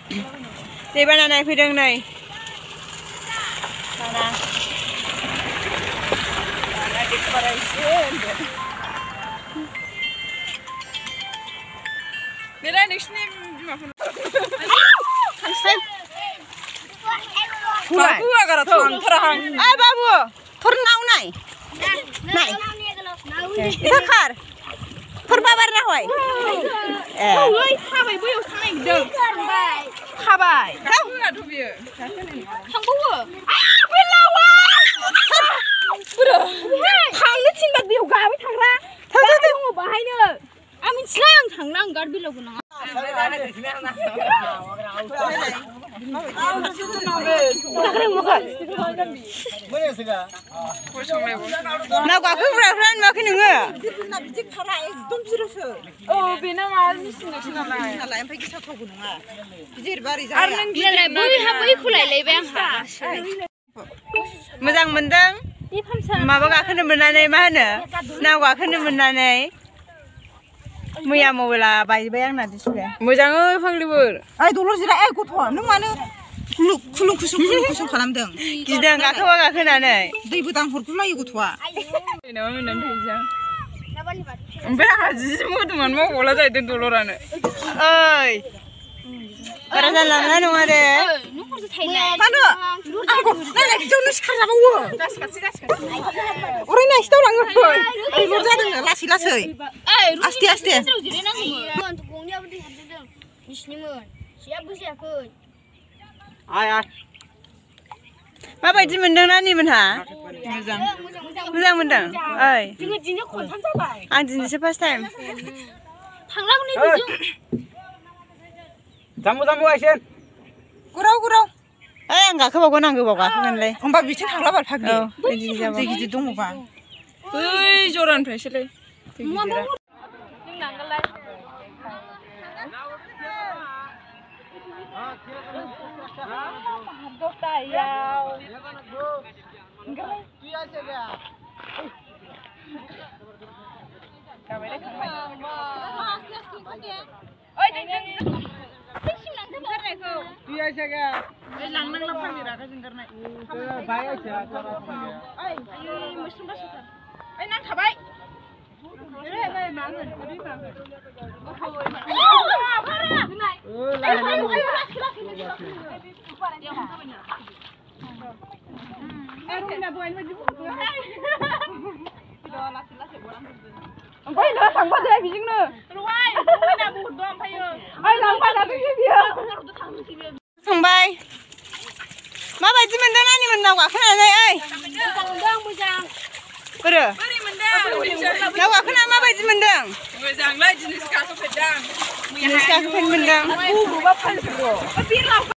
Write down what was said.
दैबाना नायफैदों नै Nilai nixni Babu agar thong terang. Ah babu, thor Naou nai. Nai. Itu kar. Thor babar na hoy. Oi, khabai boyo sangai dong. Khabai. Babu atu biyo. Thang babu. Ah, belawa. Bro. Thangno tindak biyo gabai thangra. Thang bahai no. Amin silang thangna gar bilau ko na. Naou gakwhwidg makin nङो बिदि खारा एकदम जिरोसो बेना मार मिसिनसो नालाय ओमफ्राय गिसाथावबो नङा गिदिर बारि जाया आरो नों गिदिर बैहा बैखौ लायलायबाय आं मोजां मोनदों माबा गाखोनो मोननानै मा होनो नाव गाखोनो मोननानै मैया मबाइला बायबाय आंना डिसप्ले मोजाङै फाग्लिफोर ओइ दलर जिरा ए गथ' नों मानो खुलुं खुसुं खालामदों गिदों गाखोबा गाखोनानै दैबो दांहरगुलायो गथ'आ ओमफ्राय आंहा जि मोदोमानो मावबावला जाहैदों दलरानो ओइ बारा जानला मोनला नङा दे मानो आंखौ नायलाय बिदियावनो सिखारजाबावो अराय नायसि दावलाङो ओइ लर जादोंनो लासै लासै आस्थे आस्थे माबायदि मोनदों नानि मोनहा मोजां मोनदों ओइ आं दिनैसो फार्स्ट टाइम जामु जामु आइसेन गुराव गुराव ओइ आं गाखोबावगोन आं गोबाव गाखोगोनलै होमबा बिथिं थांला बाल फाग्लि दै गिदिर दङबा बै जरानिफ्रायसोलै दै गिदिरा ओमफ्राय नो थांबा दे बिजोंनो थांबाय माबायदि मोनदों नानि मोननाव गाखोनानै ओइ मोजां बोरो नाव गाखोना माबायदि मोनदों मोजांलै दिनैसो गाखोफेरदों दिनैसो गाखोफेरनो मोनदों